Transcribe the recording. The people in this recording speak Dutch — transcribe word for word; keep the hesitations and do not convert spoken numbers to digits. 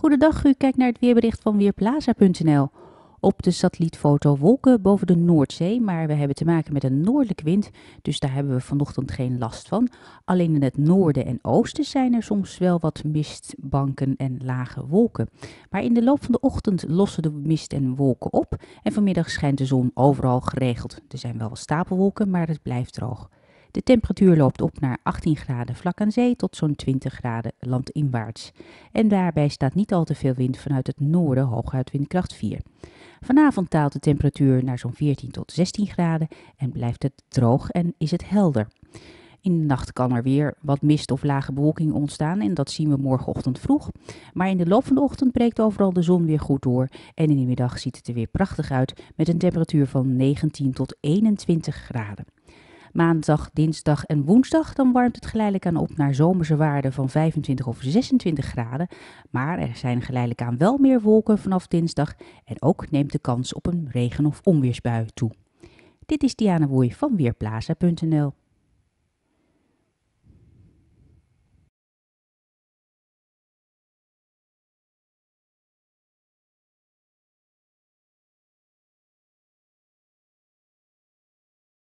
Goedendag, u kijkt naar het weerbericht van Weerplaza punt n l. Op de satellietfoto wolken boven de Noordzee, maar we hebben te maken met een noordelijke wind, dus daar hebben we vanochtend geen last van. Alleen in het noorden en oosten zijn er soms wel wat mistbanken en lage wolken. Maar in de loop van de ochtend lossen de mist en wolken op en vanmiddag schijnt de zon overal geregeld. Er zijn wel wat stapelwolken, maar het blijft droog. De temperatuur loopt op naar achttien graden vlak aan zee tot zo'n twintig graden landinwaarts. En daarbij staat niet al te veel wind vanuit het noorden, hooguit windkracht vier. Vanavond daalt de temperatuur naar zo'n veertien tot zestien graden en blijft het droog en is het helder. In de nacht kan er weer wat mist of lage bewolking ontstaan en dat zien we morgenochtend vroeg. Maar in de loop van de ochtend breekt overal de zon weer goed door en in de middag ziet het er weer prachtig uit met een temperatuur van negentien tot eenentwintig graden. Maandag, dinsdag en woensdag dan warmt het geleidelijk aan op naar zomerse waarden van vijfentwintig of zesentwintig graden. Maar er zijn geleidelijk aan wel meer wolken vanaf dinsdag en ook neemt de kans op een regen- of onweersbui toe. Dit is Diana Woei van Weerplaza punt n l.